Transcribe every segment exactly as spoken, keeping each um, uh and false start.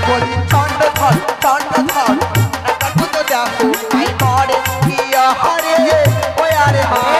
বলি চন্দ্রধর চন্দ্রধর একটা পুজো দেখো তাই মরে কি হরে ওই আরে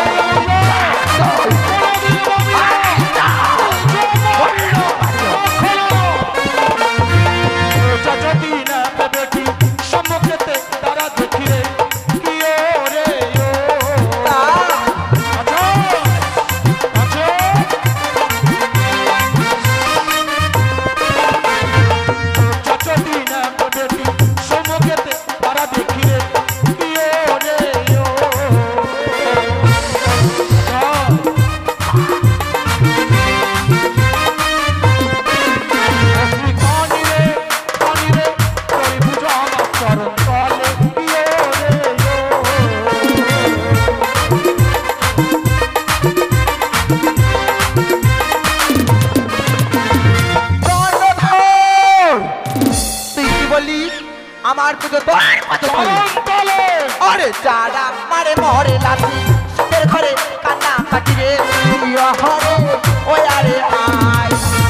আমার পুজো তোর পুজো আরে যারা মারে মরে লাঠি তোর ঘরে কান্না কাটি রে হরে ওই আরে আয়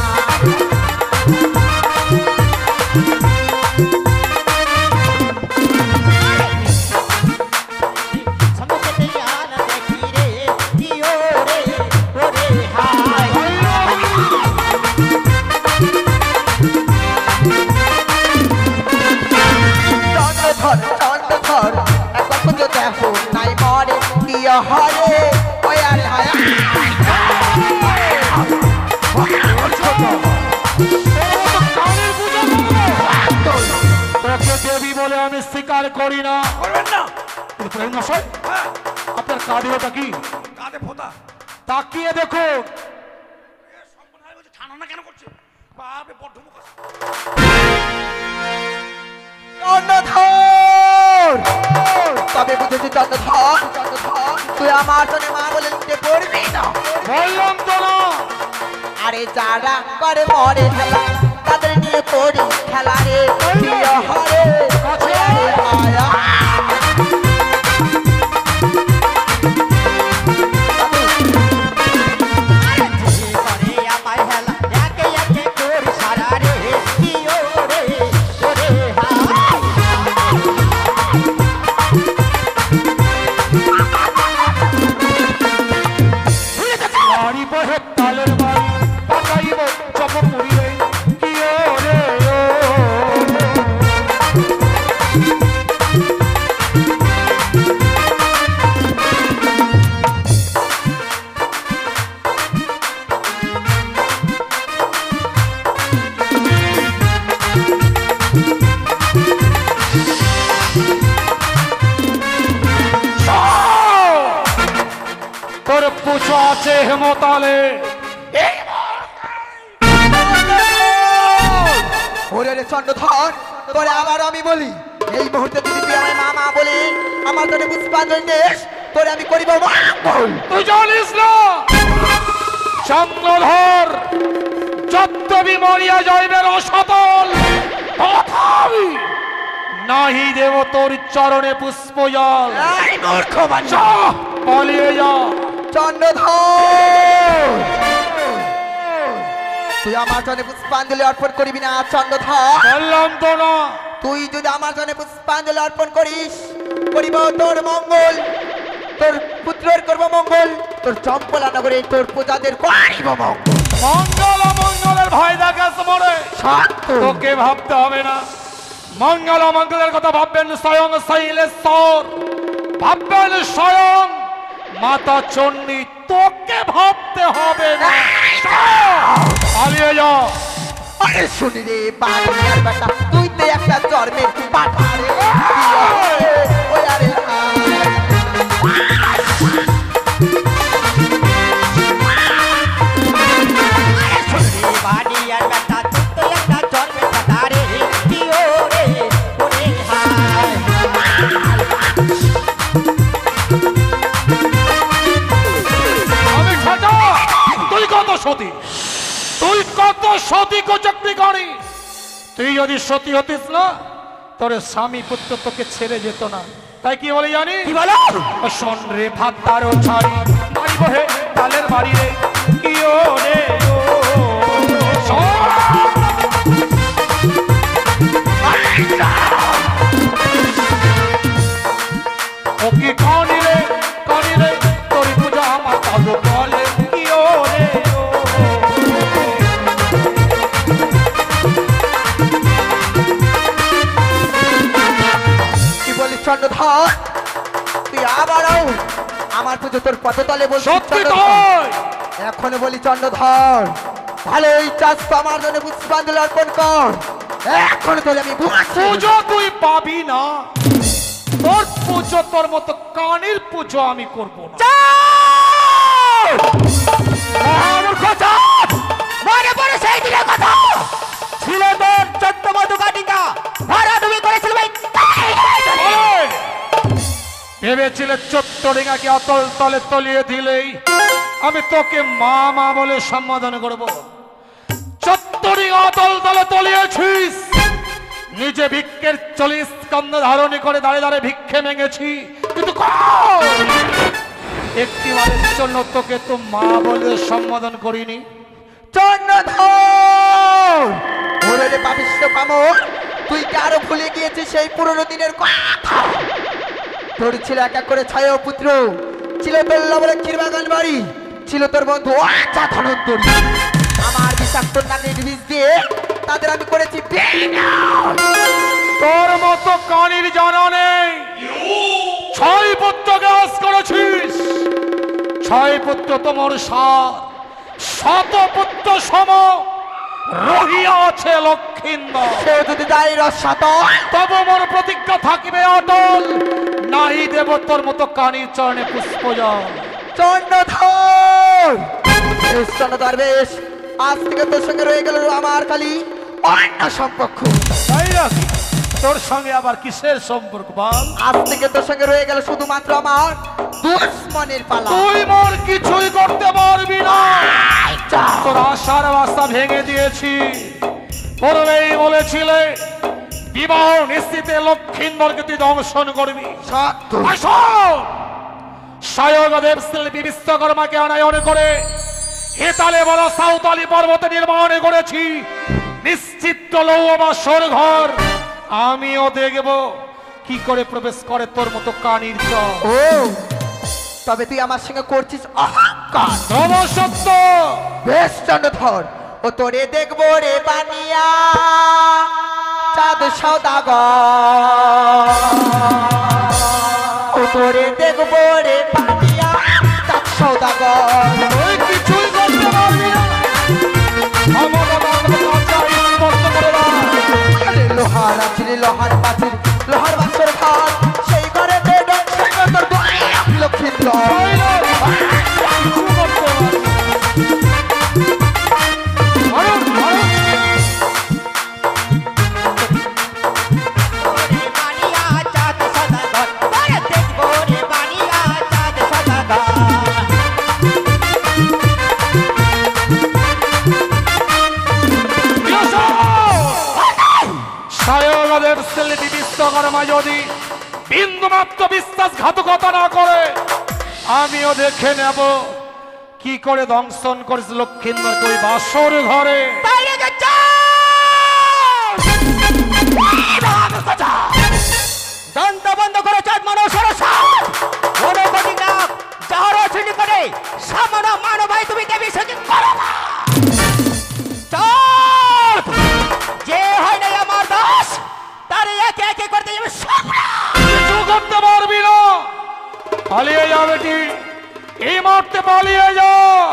হরে ওই আরে হায় তোকে দেবী বলে আমি স্বীকার করি না। করবেন না আপনার কাঁধে ওটা কি? কাঁধে ফোঁটা। তাকিয়ে দেখো ঠান্ডা না কেন করছে? বাপে বড্ড মুখ আছে। চন্দ্রধর তবে বুঝেছি চন্দ্রধর চন্দ্রধর তুই আমার জন্য মা বলে নিতে পারবি না। বললাম তো না। আরে যারা করে মরে খেলা তাদের নিয়ে পড়ি খেলা রে হরে হেমতালে ওরে রে চন্দ্রধর তোরে আবার আমি বলি এই মুহূর্তে যদি তুই আমার মা মা বলে আমার জন্য পুষ্পাঞ্জলি দেশ তোরে আমি করিব তুই জানিস না চন্দ্রধর যদ্যপি মরিয়া যাইবেন অসতল তথাপি নাহি দেব তোর চরণে পুষ্পজল। পালিয়ে যা চন্দ্রধর তুই আমার জন্য পুষ্পাঞ্জলি অর্পণ করবি না চন্দ্রধর? বললাম তো না। তুই যদি আমার জন্য পুষ্পাঞ্জলি অর্পণ করিস করিব তোর মঙ্গল তোর পুত্রের করব মঙ্গল তোর চম্পলা নগরে তোর প্রজাদের করিব মঙ্গল অমঙ্গলের ভয় দেখাস মরে তোকে ভাবতে হবে না। মঙ্গল অমঙ্গলের কথা ভাববেন স্বয়ং শৈলেশ্বর ভাববেন স্বয়ং মাতা চণ্ডী তোকে ভাবতে হবে না। পালিয়ে যা। আরে শুনি রে বাড়িয়ার বেটা তুই তো একটা জন্মের পাঠা রে ওই আরে বাড়িয়ার বেটা তুই তো একটা জন্মের পাঠা রে ওরে হায় আমি খাটা তুই কত সতী তুই কত সতী কোচক্রি করি তুই যদি সতী হতিস না তোর স্বামী পুত্র তোকে ছেড়ে যেত না। তাই কি বলে জানি কি বলো শোন রে ভাত তারও ছাড়ি বাড়ি বহে তালের বাড়ি রে কি ও রে ও চন্দ্রধর তুই আবারও আমার পুজো তোর পদতলে বলছিস সত্যি চন্দ্রধর। তাই এখন বলি চন্দ্রধর ভালোই চাষ তো আমার জন্য পুষ্পাঞ্জলি অর্পণ কর। এখন তোলে আমি বুঝছি। পুজো তুই পাবি না, তোর পুজো তোর মতো কানের পুজো আমি করব না। মহামূর্খ চাঁদ! মনে পড়ে সেই দিনের কথা ছিল তোর চোদ্দ মধু কাটিকা ভাড়া তুমি করেছিল ভাই। ওই! ভেবেছিলে চত্বরিঙাকে অতল তলে তলিয়ে দিলেই আমি তোকে মা মা বলে সম্বোধন করব। চত্বরিঙা অতল তলে তলিয়েছিস, নিজে ভিক্ষের চল্লিশ স্কন্ধ ধারণী করে দাঁড়ে দাঁড়ে ভিক্ষে মেঙেছি, কিন্তু একটি বারের জন্য তোকে তো মা বলে সম্বোধন করিনি। চন্দ্রধর ওরে রে পাপিষ্ঠ কামড়, তুই কি আরো ভুলে গিয়েছিস সেই পুরনো দিনের কথা? তোর ছিল এক এক করে ছয় পুত্র, ছিল তোর লবলক্ষীর বাগান বাড়ি, ছিল তোর বন্ধু আচ্ছা ধনন্তরী। আমার বিষাক্ত নাকের বীজ দিয়ে তাদের আমি করেছি বিনাশ। তোর মতো কানির জানা নেই, ছয় পুত্র গ্রাস করেছিস, ছয় পুত্র তোমার সার, শত পুত্র সম রহিয়া আছে লক্ষিন্দর। সে যদি যাই রসাত তবু মোর প্রতিজ্ঞা থাকিবে অটল, নাহি দেব তোর মতো কানির চরণে পুষ্পজল। চন্দ্রধর বেশ চন্দ্রধর বেশ, আজ থেকে তোর সঙ্গে রয়ে গেল আমার খালি অন্য সম্পর্ক। তাই নাকি? তোর সঙ্গে আবার কিসের সম্পর্ক বল? আজ থেকে তোর সঙ্গে রয়ে গেল শুধুমাত্র আমার দুশ্মনের পালা। তুই মোর কিছুই করতে পারবি না, তোর আশার বাসা ভেঙে দিয়েছি। পূর্বেই বলেছিলে বিবাহ নিশ্চিতে লক্ষিন্দরকে তুই দংশন করবি। সত্য স্বয়ংদেব শিল্পী বিশ্বকর্মাকে আনায়ন করে হেতালে বড় সাঁওতালি পর্বতে নির্মাণ করেছি নিশ্চিত লৌবাসর ঘর। আমিও দেখব কি করে প্রবেশ করে তোর মতো কানির চর। ও তবে তুই আমার সঙ্গে করছিস অহংকার। নমসত্য বেশ চন্দ্রধর ও তোরে দেখবো রে বানিয়া চাঁদ সওদাগর, ও তোরে দেখবো রে বানিয়া চাঁদ সওদাগর। তুই কিছুই করতে পারবি না, আমার স্পষ্ট করে দাও। আরে লোহার আছে লোহার পাচির লোহার বাসর ঘর, সেই ঘরে তোর লক্ষ্মীন্দর। কিছু করতে পারবি না। ভারত, ভারত। রে বানিয়া চাঁদ সদাগর, আরে দেখবো রে বানিয়া চাঁদ সদাগর। স্বয়ংদেব শিল্পী বিশ্বকর্মা যদি বিন্দুমাত্র বিশ্বাসঘাতকতা না করে, আমিও দেখে নেব কি করে দংশন করেছে লক্ষিন্দরকে ওই বাসর ঘরে। তাই রেখে চাঁদ! দন্ত বন্ধ করে চাঁদ মানব সরসাদ মনোবটি নাক যাহার অশ্বিনী করে সামনা মানব ভাই তুমি দেবী সঙ্গে করো না। চাঁদ! যে হয় নাই আমার দাস তার একে একে করতে যাবে সামনা। কিছু করতে পারবি না, পালিয়ে যা বেটি, এই মুহূর্তে পালিয়ে যা।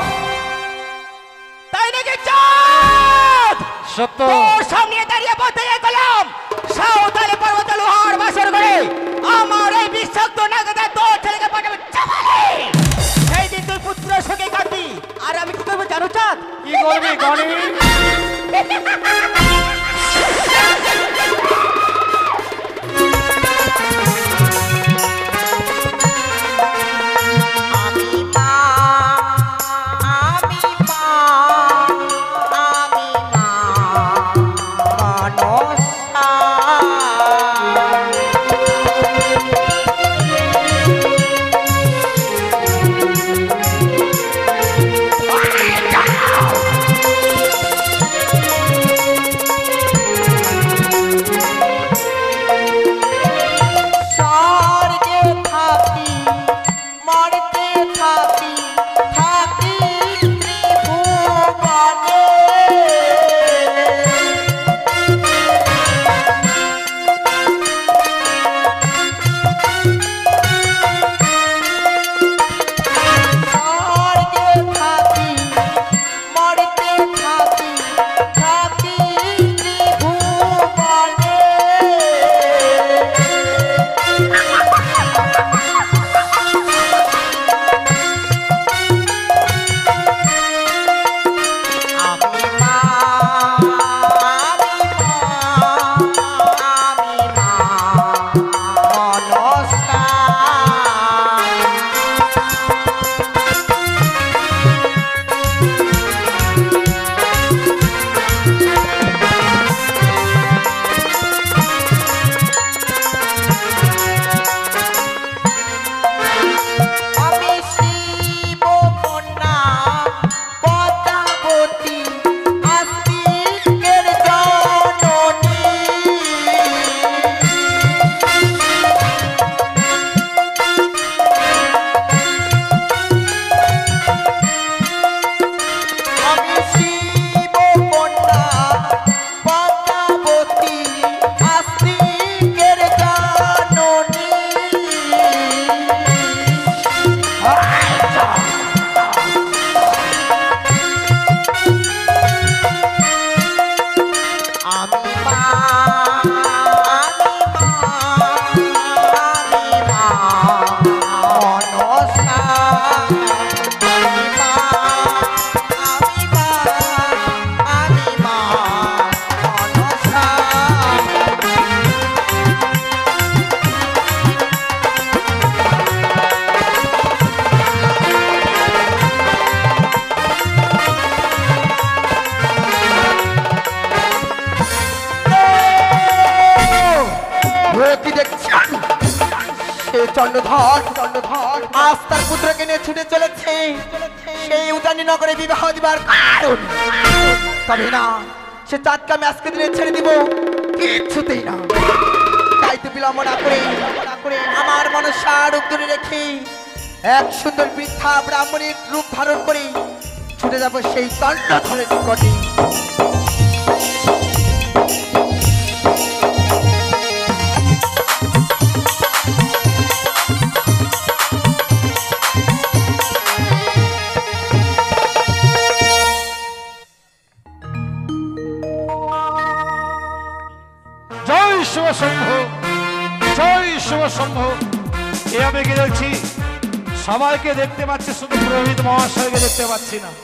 তাই নাকি চাঁদ? সত্য তোর সামনে দাঁড়িয়ে বলতে গেলাম সাঁওতালি পর্বত লোহার বাসর করে আমার এই বিষাক্ত নাগদা তোর ছেলেকে পাঠাবে চাপালে। সেই দিন তুই পুত্রের সঙ্গে কাঁদবি আর আমি কি করবো জানো চাঁদ? কি করবি গানি? আমি মা আমি মা আমি মা মনসা। চন্দ্রধর চন্দ্রধর আজ তার পুত্রকে নিয়ে ছুটে চলেছে সেই উজানি নগরে বিবাহ দিবার কারণ। তবে না, সে চাঁদকে আমি আজকে দিনে ছেড়ে দিব কিছুতেই না। তাই তো বিলম্ব না করে না করে আমার মনসা রূপ ধরে রেখে এক সুন্দর বৃদ্ধা ব্রাহ্মণীর রূপ ধারণ করে ছুটে যাব সেই চন্দ্রধরের নিকটে। শিব শম্ভ, জয় শিব শম্ভ। এ আমি কি দেখছি, সবাইকে দেখতে পাচ্ছি, শুধু পুরোহিত মহাশয়কে দেখতে পাচ্ছি না।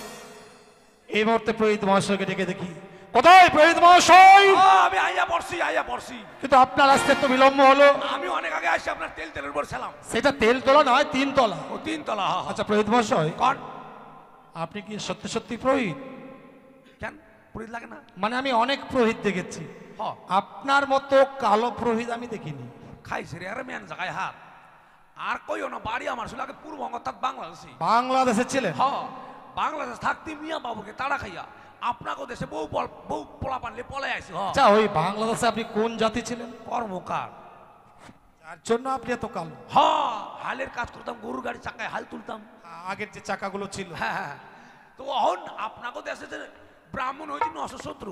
এই মুহূর্তে পুরোহিত মহাশয়কে ডেকে দেখি। কোথায় পুরোহিত মহাশয়? আমি আইয়া পড়ছি আইয়া পড়ছি কিন্তু আপনার আসতে তো বিলম্ব হলো। আমি অনেক আগে আসছি, আপনার তেল তেলের উপর ছিলাম। সেটা তেল তোলা নয়, তিন তলা। ও তিন তলা। আচ্ছা পুরোহিত মহাশয়, কোন আপনি কি সত্যি সত্যি পুরোহিত? কেন পুরোহিত লাগে না? মানে আমি অনেক পুরোহিত দেখেছি, হ্যাঁ। আপনার মতো কালো পুরোহিত আমি দেখিনি। খাইছে রে আরে মেন জায়গায় হাত আর কইও না। বাড়ি আমার ছিল আগে পূর্ববঙ্গ, তার বাংলাদেশে। বাংলাদেশে ছিলেন? হ্যাঁ, বাংলাদেশ থাকতে মিয়া বাবুকে তাড়া খাইয়া আপনাকে দেশে বউ বউ পোলা পানলে পলাই আইছে। আচ্ছা, ওই বাংলাদেশে আপনি কোন জাতি ছিলেন? কর্মকার, যার জন্য আপনি এত কালো। হ্যাঁ, হালের কাজ করতাম, গরুর গাড়ি চাকায় হাল তুলতাম। আগের যে চাকাগুলো ছিল। হ্যাঁ হ্যাঁ। তো এখন আপনাকে দেশে যে ব্রাহ্মণ হয়েছে নশো শত্রু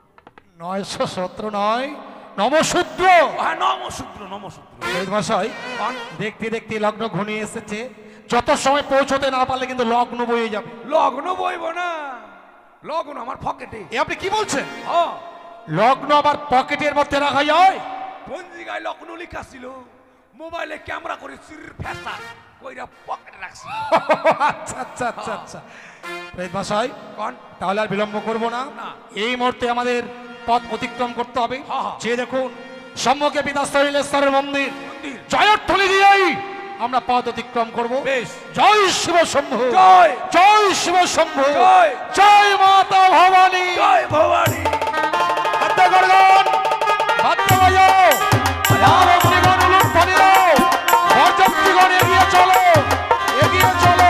নয়শো সতেরো নয়, নমশূদ্র। হ্যাঁ, নমশূদ্র নমশূদ্র। মশাই, দেখতে দেখতে লগ্ন ঘনিয়ে এসেছে, যত সময় পৌঁছতে না পারলে কিন্তু লগ্ন বয়ে যাবে। লগ্ন বইব না, লগ্ন আমার পকেটে। এ আপনি কি বলছেন? হ্যাঁ, লগ্ন আবার পকেটের মধ্যে রাখা যায়? পঞ্জিকায় লগ্ন লেখা ছিল, মোবাইলে ক্যামেরা করে চির ফেসা কইরা পকেটে রাখছি। আচ্ছা আচ্ছা আচ্ছা আচ্ছা মশাই, কোন তাহলে আর বিলম্ব করবো না। না। এই মুহূর্তে আমাদের পথ অতিক্রম করতে হবে। হ্যাঁ, হ্যাঁ। যে দেখুন সম্মুখে পিতাস্থলেশ্বরের মন্দির, মন্দির। জয়ধ্বনি দিয়েই আমরা পথ অতিক্রম করব। বেশ। জয় শিব শম্ভু, জয় জয় শিব শম্ভু, জয় জয় মাতা ভবানী, জয় ভবানী। বাদ্য গর্জন, বাদ্য বাজাও, আরতিগণ উলুধ্বনি দাও, বরযাত্রীগণ এগিয়ে চলো, এগিয়ে চলো।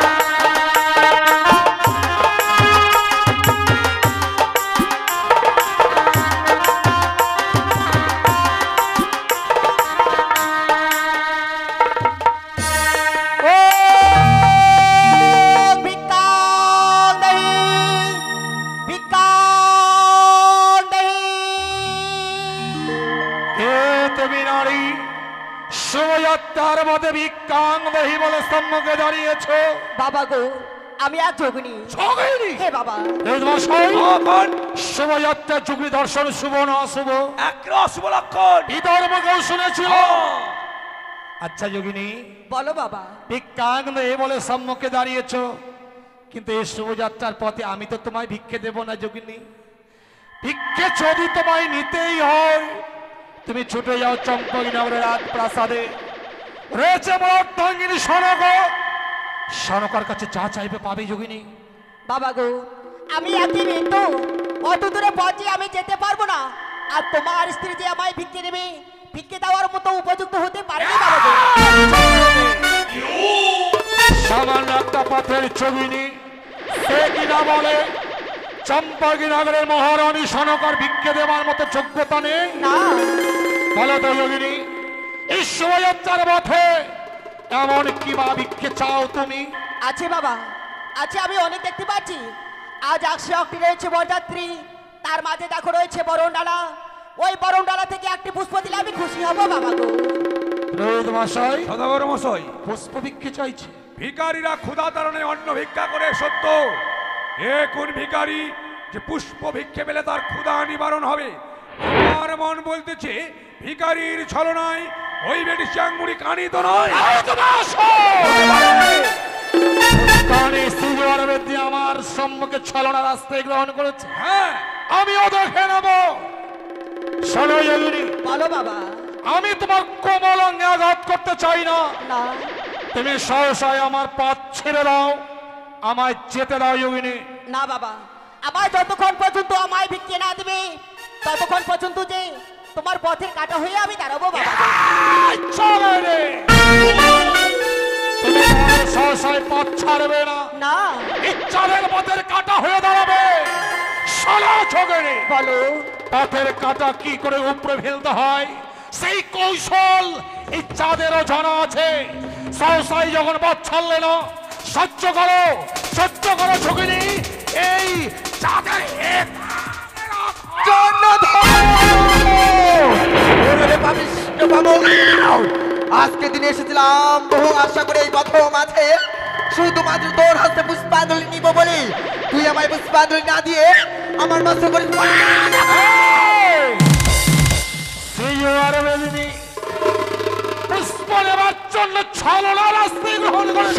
শোভাযাত্রার মধ্যে ভিক্ষাং দেহি বলে সম্মুখে দাঁড়িয়েছ। বাবা গো, আমি এক যোগিনী। যোগিনী? হে বাবা। শোভাযাত্রার যুগলি দর্শন শুভ না অশুভ? এক অশুভ লক্ষণ। বিধর্মকেও শুনেছিল। আচ্ছা যোগিনী, বলো বাবা। ভিক্ষাং দেহি বলে সম্মুখে দাঁড়িয়েছ, কিন্তু এই শোভাযাত্রার পথে আমি তো তোমায় ভিক্ষে দেব না যোগিনী। ভিক্ষে যদি তোমায় নিতেই হয়, তুমি ছুটে যাও চম্পকনগরের রাজ প্রাসাদে, রয়েছে বর্ধঙ্গিনী সনক, সনকার কাছে যা চাইবে পাবে যোগিনী। বাবা গো, আমি একই মৃত্যু, অত দূরে পথে আমি যেতে পারবো না। আর তোমার স্ত্রী যে আমায় ভিক্ষে দেবে, ভিক্ষে দেওয়ার মতো উপযুক্ত হতে পারেনি বাবা গো। সামান্য একটা পথের যোগিনী, সে কিনা বলে চম্পকনগরের মহারানী সনকার ভিক্ষে দেওয়ার মতো যোগ্যতা নেই? না। বলো তো যোগিনী, এই শোভাযাত্রার পথে এমন কি বা ভিক্ষে চাও তুমি? আছে বাবা, আছে, আমি অনেক দেখতে পাচ্ছি। আজ একশো একটি রয়েছে বরযাত্রী, তার মাঝে দেখো রয়েছে বরণডালা। ওই বরণডালা থেকে একটি পুষ্প দিলে আমি খুশি হব বাবা গো। রোদ মশাই, সদাগর মশাই, পুষ্প ভিক্ষে চাইছে। ভিখারীরা ক্ষুধা তাড়নে অন্ন ভিক্ষা করে সত্য, এ কোন ভিখারি যে পুষ্প ভিক্ষে পেলে তার ক্ষুধা নিবারণ হবে? যেমন বলতেছে ভিখারির ছলনায় ওই বেটি চাংমুড়ি কানি তো নয়। কানে সিজোয়ার বেদি আমার সম্মুখে ছলনা রাস্তায় গ্রহণ করেছে, হ্যাঁ আমিও দেখে নেব। শোনো যোগিনী, বলো বাবা। আমি তোমার কোমল অঙ্গে আঘাত করতে চাই না। না তুমি সহসায় আমার পথ ছেড়ে দাও, আমায় যেতে দাও যোগিনী। না বাবা, আমায় যতক্ষণ পর্যন্ত আমায় ভিক্ষে না দেবে ততক্ষণ পর্যন্ত যে তোমার পথের কাটা হয়ে আমি দাঁড়াবো বাবা। চলে রে, তুমি আমার সহসায় পথ ছাড়বে না, না ইচ্ছাদের পথের কাটা হয়ে দাঁড়াবে। শোনো যোগিনী, বলো। পথের কাটা কি করে উপরে ফেলতে হয় সেই কৌশল এই চাঁদেরও জানা আছে। সহসাই যখন পথ ছাড়লে না, সহ্য করো সহ্য করো যোগিনী। এই চাঁদের এক আজকে দিনে এসেছিলাম বহু আশা করে এই প্রথম আছে শুধুমাত্র তোর হাতে পুষ্পাঞ্জলি নিব বলে তুই আমায় পুষ্পাঞ্জলি না দিয়ে আমার নষ্ট করে পুষ্প নেবার জন্য ছলনা রাস্তায় গ্রহণ করে।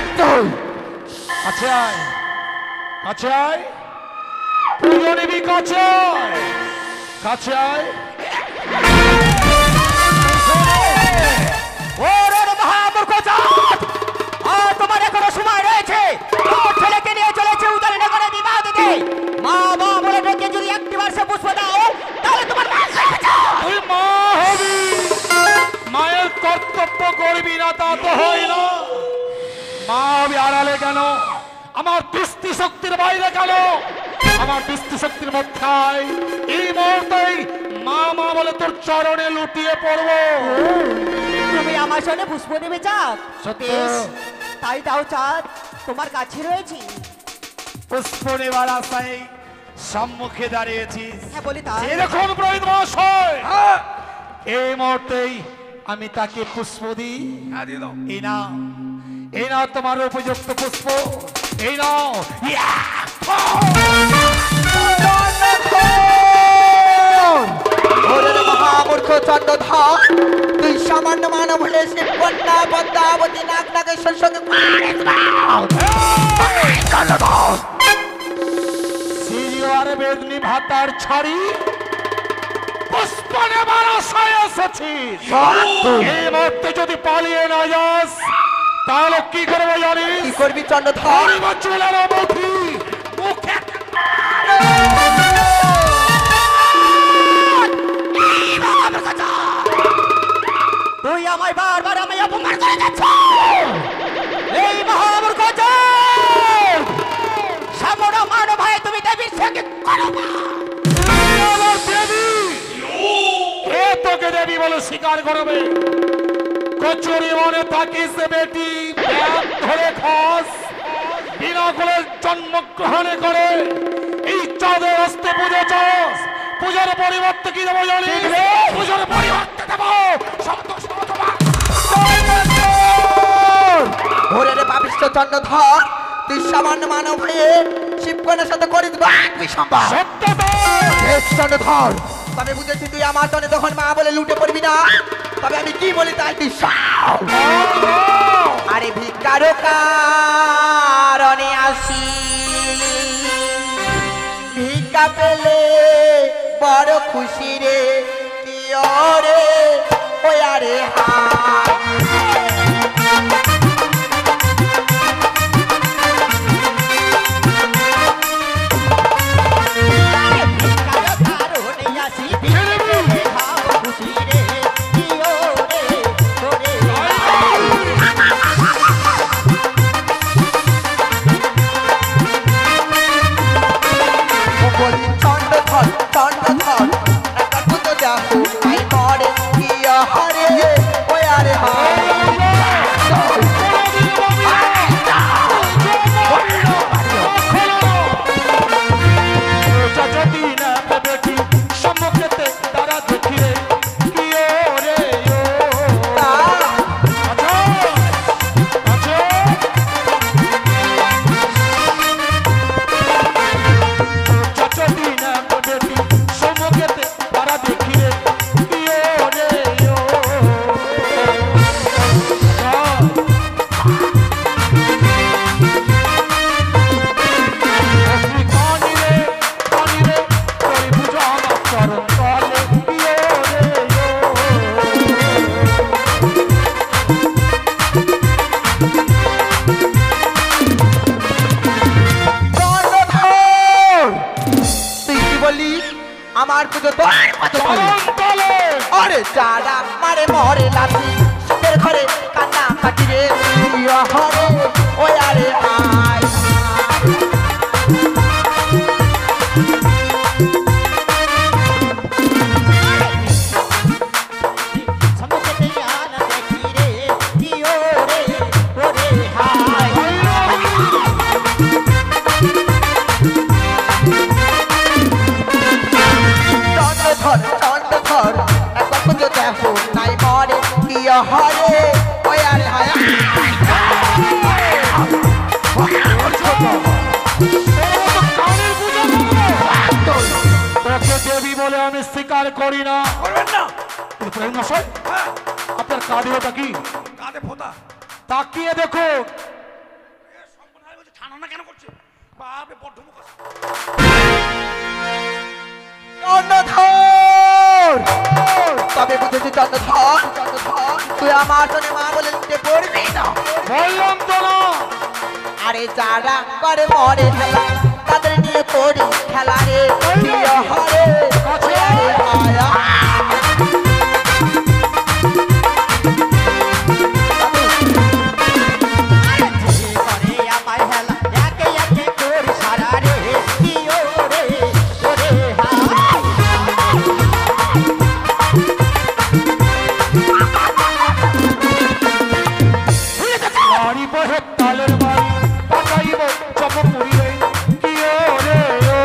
কাছে আয়, কাছে আয়, পুজো নিবি, কাছে আয়, কাছে আয়। ওরে মহামূর্খ জাত! আর তোমার এখনো সময় রয়েছে। তোর ছেলেকে নিয়ে চলেছে উদারে নগরে বিবাহ দিতে। মা মা বলে ডেকে যদি একটিবার সে পুষ্প দাও তাহলে তোমার মা হয়ে যাও। তুই মা হবি, মায়ের কর্তব্য করবি না তা তো হয় না। মা হবি আড়ালে কেন, আমার দৃষ্টি শক্তির বাইরে কেন, আমার দৃষ্টি শক্তির মধ্যে এই মুহূর্তেই মা মা বলে তোর চরণে লুটিয়ে পড়বো। তুমি আমার সঙ্গে পুষ্প দেবে চাঁদ? সত্য। বেশ, তাই দাও চাঁদ, তোমার কাছে রয়েছি। পুষ্প নেবার আশায় সম্মুখে দাঁড়িয়েছিস। হ্যাঁ বলি তাই। এরকম পুরোহিত মহাশয়, হ্যাঁ এই মুহূর্তেই আমি তাকে পুষ্প দিই। হ্যাঁ দিয়ে দাও। এই নাও, এই নাও তোমার উপযুক্ত পুষ্প, এই নাও। ইয়া! মহামূর্খ চন্দ্রধর, তুই সামান্য মানব হলে সে কন্যা পদ্মাবতী নাগ নাগেশ্বর সঙ্গে সিরিয়ার বেদনি ভাতার ছাড়ি পুষ্প নেবার আশায় এসেছিস। এই মুহূর্তে যদি পালিয়ে না যাস তাহলে কি করবো জানিস? কি করবি চন্দ্রধর? চুলের মুঠি মুখে তুই আমায় বারবার আমায় অপমান করে যাচ্ছ। এই মহামূর্খ জাত! সামনা মানব ভাই তুমি দেবীর সঙ্গে করো না। দেবী, কে তোকে দেবী বলে স্বীকার করবে? কচুরি মনে থাকিস বেটি, ব্যাগ ধরে খাস, বিনা কোলে জন্মগ্রহণে করে এই চাঁদের হস্তে পুজো চাস। পূজার পরিবর্তে কি দেবো জানিস? পূজার পরিবর্তে দেবো শব্দ শতবার। ওরে রে পাপিষ্ঠ চন্দ্রধর, তুই সামান্য মানব হয়ে শিবকনের সাথে করে দিবি বিসম্বাদ। সত্য তো। বেশ চন্দ্রধর, তবে বুঝেছি তুই আমার জন্য তখন মা বলে লুটে পড়বি না। তবে আমি কি বলি তাই তুই শোন। আরে ভিক্ষারো কারণে আসি, ভিক্ষা পেলে বড় খুশি রে, কি ওরে ওই আরে হা চন্দ্রধর চন্দ্রধর একটা মার পদতলে তলে আরে যারা মারে মরে লাঠি সুখের ঘরে কান্না কাটি রে প্রিয় হরে ওই আরে আয় সমুদ্রে আনা দেখি রে দিও রে ওরে হায় চন্দ্রধর চন্দ্রধর একবার পুজো দেখো নাই মরে প্রিয় হরে ওই আরে হায় তোকে দেবী বলে আমি স্বীকার করি না। করবেন না। কিন্তু প্রেম মশাই, হ্যাঁ, আপনার কাঁধে ওটা কি? কাঁধে ফোঁতা। তাকিয়ে দেখো। এ সর্বনাশ বলছে, ঠান্ডা না কেন করছে? বাপরে বড্ড মুখ আছে। চন্দ্রধর তবে বুঝেছি চন্দ্রধর চন্দ্রধর তুই আমার জন্য মা বলে নিতে পড়বি না বললাম তো না। আরে যারা করে মরে খেলা তাদের নিয়ে পড়ি খেলা রে প্রিয় হরে ওই আরে আয়া যে করে আমার হেলা একে একে তোর সারা রে দিও রে ওরে হায় বাড়ি বহে তালের বাড়ি পাঠাইব চপ পুরিলে কি রে ও।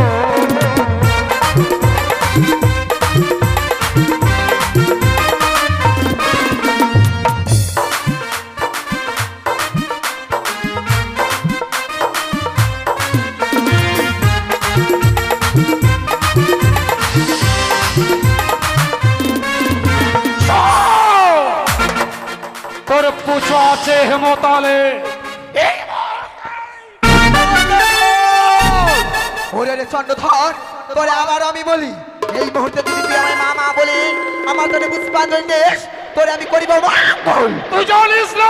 তোর পুজো আছে হেমতালে। ওরে রে চন্দ্রধর তোরে আবার আমি বলি এই মুহূর্তে যদি তুই আমার মামা বলে আমার জন্য পুষ্পাঞ্জলি দেশ তোরে আমি করিব মঙ্গল তুই জানিস না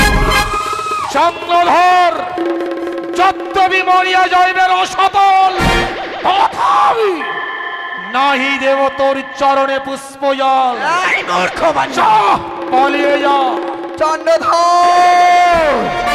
চন্দ্রধর যদ্যপি মরিয়া যাইবের অসতল তথাপি নাহি দেব তোর চরণে পুষ্প জল। এই মূর্খ বাঞ্ছা যা পালিয়ে যা। চন্দ্রধর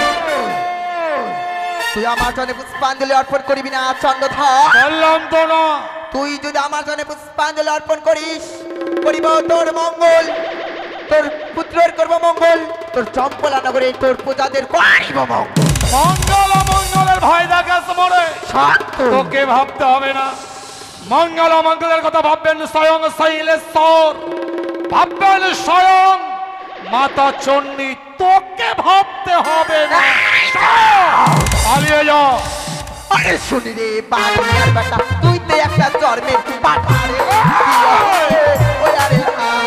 তুই আমার জন্য পুষ্পাঞ্জলি অর্পণ করবি না চন্দ্রধর বললাম তো না। তুই যদি আমার জন্য পুষ্পাঞ্জলি অর্পণ করিস করিব তোর মঙ্গল তোর পুত্রের করব মঙ্গল তোর চম্পলা নগরে তোর প্রজাদের করিব মঙ্গল মঙ্গল অমঙ্গলের ভয় দেখাস মরে সত্য তোকে ভাবতে হবে না। মঙ্গল অমঙ্গলের কথা ভাববেন স্বয়ং শৈলেশ্বর, ভাববেন স্বয়ং মাতা চণ্ডী। তোকে ভাবতে হবে না। পালিয়ে যা। আরে শুনি রে বাংলার বেটা তুই তো একটা জন্মের পাঠা রে ওই আরে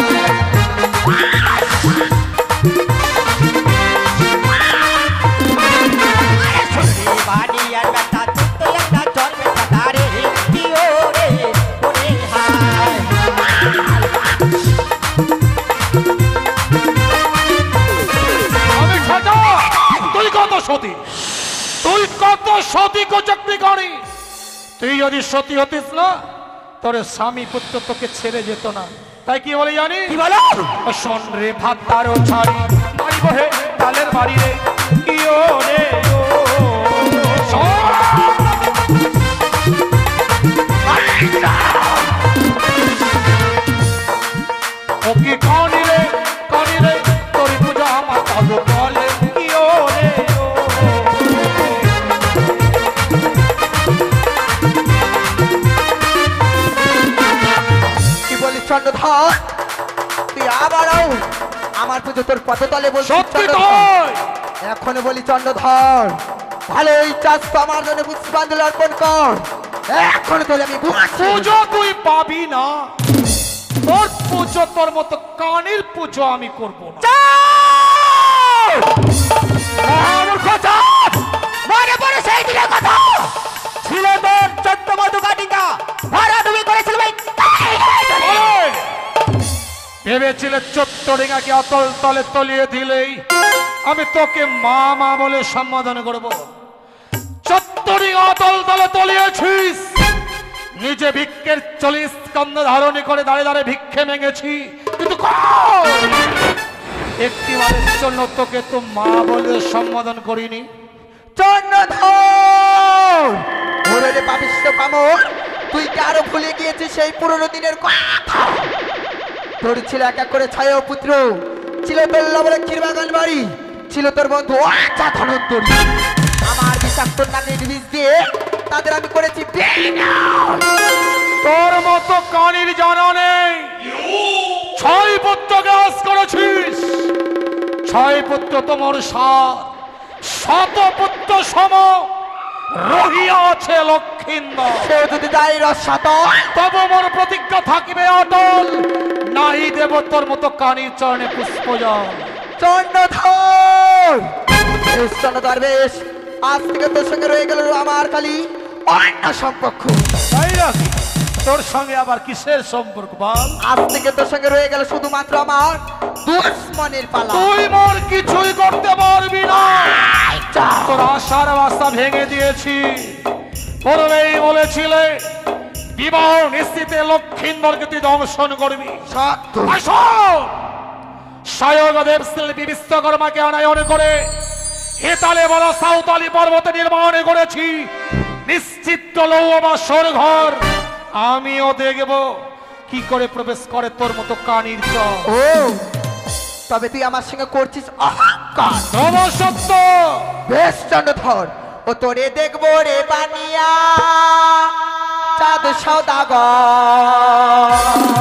বাড়ি আর বেটা তুই তো একটা জন্মের কথা রে দিও রে ওরে হায় আমি খাটা তুই কত সতী, তুই কত সতী কোচক্রি করি। তুই যদি সতী হতিস না তোর স্বামী পুত্র তোকে ছেড়ে যেত না। তাই কি বলে জানি? কি বলো? শোন রে ভাত তারও ছাড়ি বাড়ি বহে তালের বাড়ি রে কি ও রে ও। শোন। ও কি কানি রে কানি রে তোর পূজা আমার তব বলে কি ও রে ও। কি বলিস চন্দ্রধর তুই আবারও আমার পুজো তোর পদতলে বলছিস সত্যি চন্দ্রধর? তাই। এখনো বলি চন্দ্রধর ভালোই চাস তো আমার জন্য পুষ্পাঞ্জলি অর্পণ কর এখন তোলে আমি ঘুমাচ্ছি পুজো তুই পাবি না। তোর পুজো তোর মতো কানির পুজো আমি করব না। মনে পড়ে সেই দিনের কথা ছিল তোর চোদ্দ মধু কাটিকা ভাড়া তুমি করেছিল ওই! ভেবেছিলে চত্বরিঙাকে অতল তলে তলিয়ে দিলেই আমি তোকে মা মা বলে সম্বোধন করব। চত্বরিঙা অতল তলে তলিয়েছিস, নিজে ভিক্ষের চল্লিশ স্কন্ধ ধারণী করে দাঁড়িয়ে দাঁড়িয়ে ভিক্ষে মেঙেছি, কিন্তু কই? একটি বারের জন্য তোকে তো মা বলে সম্বোধন করিনি। চন্দ্রধর ওরে রে পাপিষ্ঠ পামক, তুই কি আরো ভুলে গিয়েছিস সেই পুরনো দিনের কথা? তোর ছিল এক এক করে ছয় পুত্র, ছিল তোর লবলক্ষীর বাগান বাড়ি, ছিল তোর বন্ধু আচ্ছা ধনন্তরী। আমার বিষাক্ত নাকের বীজ দিয়ে তাদের আমি করেছি বিনাশ। তোর মতো কানির জানা নেই। ছয় পুত্র গ্রাস করেছিস, ছয় পুত্র তোমার সাত, শত পুত্র সম রহিয়া আছে লক্ষিন্দর। সে যদি তাই রসাত, তবু মোর প্রতিজ্ঞা থাকিবে অটল, নাহি দেব তোর মতো কানির চরণে পুষ্পজল। চন্দ্রধর বেশ চন্দ্রধর বেশ, আজ থেকে তোর সঙ্গে রয়ে গেল আমার খালি অন্য সম্পর্ক। তাই নাকি? তোর সঙ্গে আবার কিসের সম্পর্ক বল? আজ থেকে তোর সঙ্গে রয়ে গেল শুধুমাত্র আমার দুশ্মনের পালা। তুই মোর কিছুই করতে পারবি না। তোর আশার বাসা ভেঙে দিয়েছি। পূর্বেই বলেছিলে বিবাহ নিশ্চিতে লক্ষিন্দরকে তুই দংশন করবি। সত্য সায়গদেব শিল্পী বিশ্বকর্মাকে আনায়ন করে হেতালে বড় সাঁওতালি পর্বতে নির্মাণ করেছি নিশ্চিত লৌবাসর ঘর। আমিও দেখব কি করে প্রবেশ করে তোর মতো কানির চর। ও তবে তুই আমার সঙ্গে করছিস অহংকার। নমসত্য বেশ চন্দ্রধর, ও তোরে দেখবো রে বানিয়া চাঁদ সওদাগর,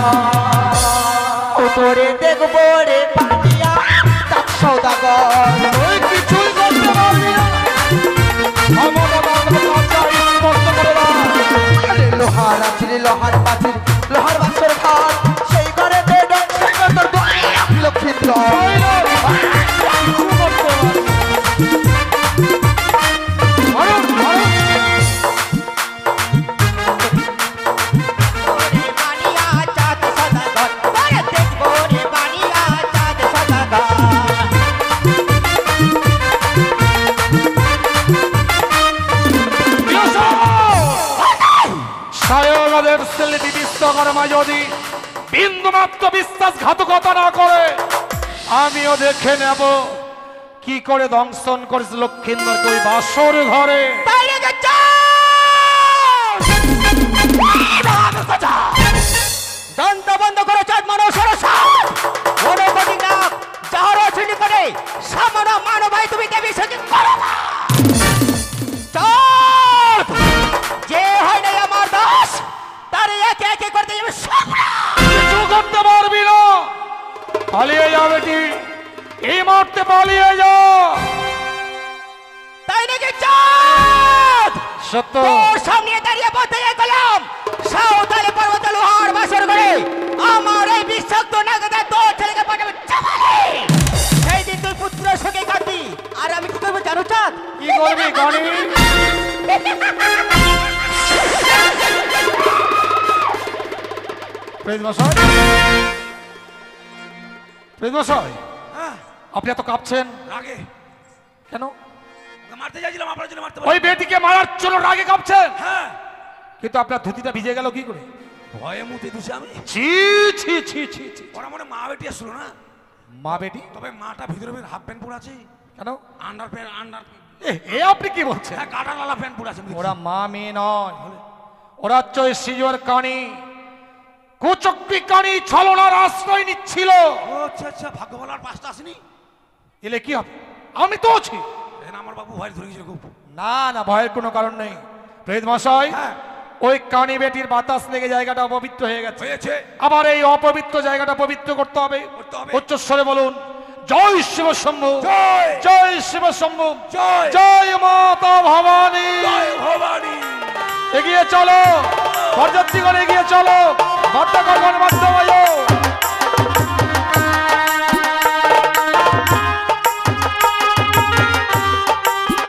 ও তোরে দেখবো রে বানিয়া চাঁদ সওদাগর। তুই কিছুই করতে পারবি না। আমার বাবার কাছে স্পষ্ট করে দাও। আরে লোহার আছে লোহার পাচির, লোহার বাক্সর ঘর, সেই ঘরে তোর লক্ষ্মীন্দর। সায়গদেব শিল্পী বিশ্বকর্মা যদি বিন্দুমাত্র বিশ্বাসঘাতকতা না করে, আমিও দেখে নেব কি করে দংশন করিস লক্ষিন্দরকে ওই বাসর ঘরে। দন্ত বন্ধ করে চাঁদ মানব সরসাপতি নাক যাহার অশ্বিনী করে সামনা মানব ভাই তুমি দেবী সঙ্গে করো না। চাঁদ যে হয় নাই আমার দাস, তার একে একে করতে যাবে কিছু করতে পারবি না। পালিয়ে যা বেটি, এই মুহূর্তে পালিয়ে যা। তাই নাকি চাঁদ? সত্য তোর সামনে দাঁড়িয়ে বলতে গেলাম সাঁওতালি পর্বতে লোহার বাসর করে আমার এই বিষাক্ত নাগদা তোর ছেলেকে পাঠাবে চামালে। সেই দিন তুই পুত্র সঙ্গে কাঁদবি, আর আমি কি করবো জানো চাঁদ? কি করবি গানি? প্রেমশাই, প্রেমশাই, হ্যাঁ আপনি এত কাঁপছেন রাগে কেন? ওকে মারতে চাইছিলাম, আপনার জন্য মারতে ওই পারি। বেটিকে মারার জন্য রাগে কাঁপছেন, হ্যাঁ কিন্তু আপনার ধুতিটা ভিজে গেল কি করে? ভয়ে মুতে দুষে আমি। ছি ছি ছি ছি ছি। ওরা মনে মা বেটি আসলো না, মা বেটি? তবে মাটা ভিতরে হাফ প্যান্ট পরে আছে, কেন? আন্ডার প্যান্ট আন্ডার এ এ আপনি কি বলছেন? হ্যাঁ কাটালালা প্যান্ট পরে আছে। ওরা মা মেয়ে নয়, ওরা চয় সিজোর কানি, কুচক্রি কানি ছলনার আশ্রয় নিচ্ছিল। ও আচ্ছা আচ্ছা, ভাগ্য বলার পাঁচটা আসেনি। এলে কি হবে? আমি তো আছি। এখন আমার বাবু ভয় ধরে গেছিল খুব। না না, ভয়ের কোনো কারণ নেই। প্রেত মশাই, হ্যাঁ ওই কানি বেটির বাতাস লেগে জায়গাটা অপবিত্র হয়ে গেছে। হয়েছে, আবার এই অপবিত্র জায়গাটা পবিত্র করতে হবে। করতে হবে। উচ্চস্বরে বলুন, জয় শিব শম্ভু, জয় জয় শিব শম্ভু, জয় জয় মাতা ভবানী। জয় ভবানী। এগিয়ে চলো, বরযাত্রীগণ এগিয়ে চলো, ভট্টগণ বাদ্য বাজো।